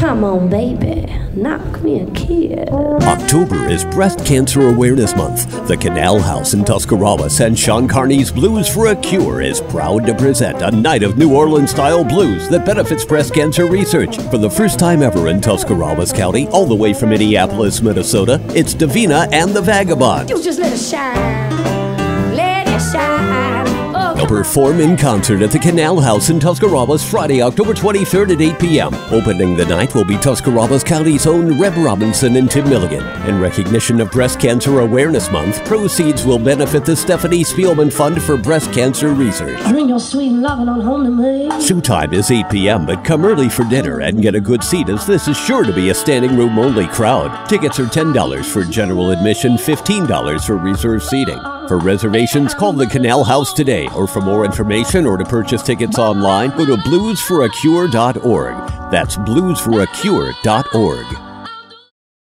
Come on, baby, knock me a kiss. October is Breast Cancer Awareness Month. The Canal House in Tuscarawas and Sean Carney's Blues for a Cure is proud to present a night of New Orleans-style blues that benefits breast cancer research. For the first time ever in Tuscarawas County, all the way from Minneapolis, Minnesota, it's Davina and the Vagabonds. You just let it shine, let it shine. They'll perform in concert at the Canal House in Tuscarawas Friday, October 23rd at 8 p.m. Opening the night will be Tuscarawas County's own Reb Robinson and Tim Milligan. In recognition of Breast Cancer Awareness Month, proceeds will benefit the Stefanie Spielman Fund for Breast Cancer Research. Bring your sweet lovin' on home to me. Show time is 8 p.m., but come early for dinner and get a good seat, as this is sure to be a standing room only crowd. Tickets are $10 for general admission, $15 for reserved seating. For reservations, call the Canal House today, or for more information or to purchase tickets online, go to bluesforacure.org. That's bluesforacure.org.